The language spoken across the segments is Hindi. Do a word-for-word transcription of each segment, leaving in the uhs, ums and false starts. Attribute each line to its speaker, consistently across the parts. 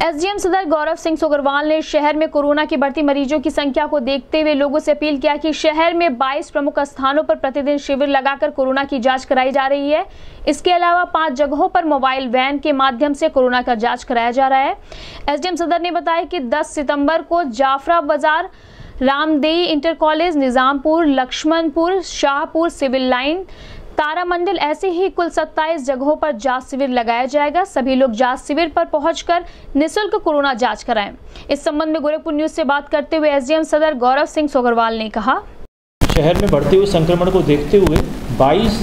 Speaker 1: एसडीएम सदर गौरव सिंह सोगरवाल ने शहर में कोरोना की बढ़ती मरीजों की संख्या को देखते हुए लोगों से अपील किया कि शहर में बाईस प्रमुख स्थानों पर प्रतिदिन शिविर लगाकर कोरोना की जांच कराई जा रही है। इसके अलावा पांच जगहों पर मोबाइल वैन के माध्यम से कोरोना का जांच कराया जा रहा है। एसडीएम सदर ने बताया कि दस सितंबर को Jafra Bazar, Ramdei inter college, Nizampur, Laxmanpur, Shahpur, civil line, Taramandal ऐसे ही कुल सत्ताईस जगहों पर जांच शिविर लगाया जाएगा। सभी लोग जांच शिविर पर पहुंचकर निःशुल्क कोरोना जांच कराएं। इस संबंध में गोरखपुर न्यूज से बात करते हुए एसडीएम सदर गौरव सिंह सोगरवाल ने कहा,
Speaker 2: शहर में बढ़ते हुए संक्रमण को देखते हुए बाईस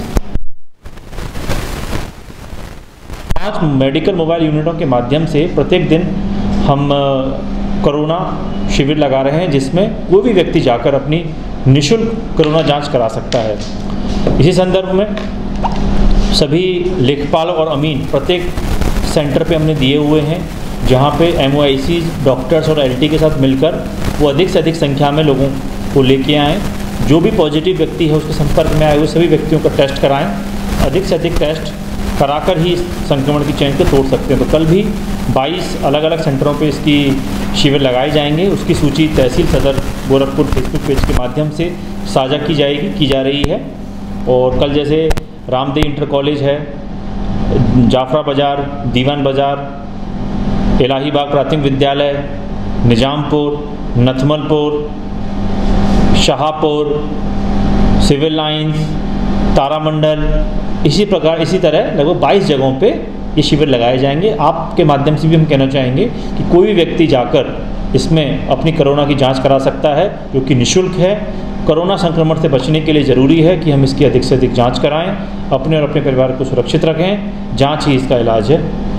Speaker 2: पाँच मेडिकल मोबाइल यूनिटों के माध्यम से प्रत्येक दिन हम कोरोना शिविर लगा रहे हैं, जिसमें कोई भी व्यक्ति जाकर अपनी निःशुल्क कोरोना जांच करा सकता है। इसी संदर्भ में सभी लेखपाल और अमीन प्रत्येक सेंटर पे हमने दिए हुए हैं, जहां पे एमओआईसी डॉक्टर्स और एलटी के साथ मिलकर वो अधिक से अधिक संख्या में लोगों को लेके आएँ। जो भी पॉजिटिव व्यक्ति है उसके संपर्क में आए हुए सभी व्यक्तियों का टेस्ट कराएं। अधिक से अधिक टेस्ट कराकर ही संक्रमण की चेन को तोड़ सकते हैं। तो कल भी बाईस अलग अलग सेंटरों पे इसकी शिविर लगाए जाएंगे। उसकी सूची तहसील सदर गोरखपुर फेसबुक पेज के माध्यम से साझा की जाएगी की जा रही है। और कल जैसे रामदेई इंटर कॉलेज है, जाफरा बाज़ार, दीवान बाज़ार, इलाहीबाग प्राथमिक विद्यालय, निजामपुर, नथमलपुर, शाहपुर, सिविल लाइन्स, तारामंडल, इसी प्रकार इसी तरह लगभग बाईस जगहों पे ये शिविर लगाए जाएंगे। आपके माध्यम से भी हम कहना चाहेंगे कि कोई भी व्यक्ति जाकर इसमें अपनी कोरोना की जांच करा सकता है, जो कि निःशुल्क है। कोरोना संक्रमण से बचने के लिए ज़रूरी है कि हम इसकी अधिक से अधिक जांच कराएं, अपने और अपने परिवार को सुरक्षित रखें। जांच ही इसका इलाज है।